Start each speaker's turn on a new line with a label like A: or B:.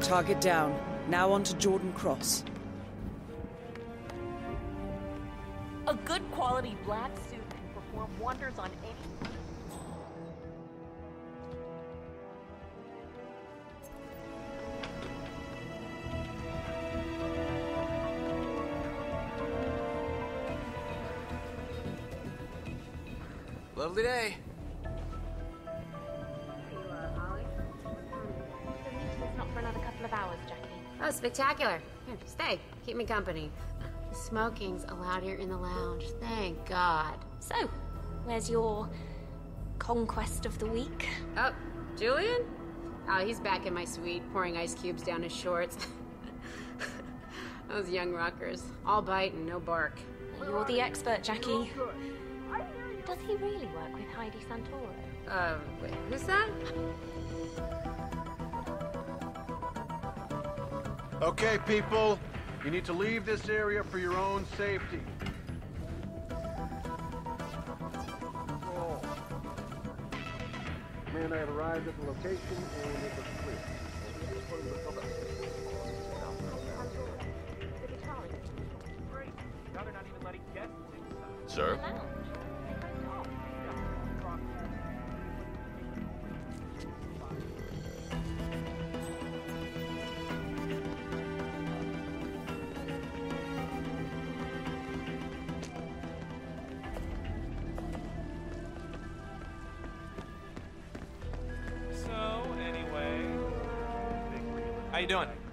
A: Target down. Now on to Jordan Cross.
B: A good quality black suit can perform wonders on any...
C: Lovely day.
D: The meeting's not for another couple of hours, Jackie.
E: Oh, spectacular. Here, stay. Keep me company. The smoking's allowed here in the lounge. Thank God.
D: So, where's your conquest of the week?
E: Oh, Julian? Oh, he's back in my suite, pouring ice cubes down his shorts. Those young rockers. All bite and no bark.
D: You're the expert, Jackie. Does he really work with Heidi Santoro?
E: Wait, who's that?
F: Okay, people. You need to leave this area for your own safety. Man, I have arrived at the location and it was clear.
G: Sir?
C: How you doing?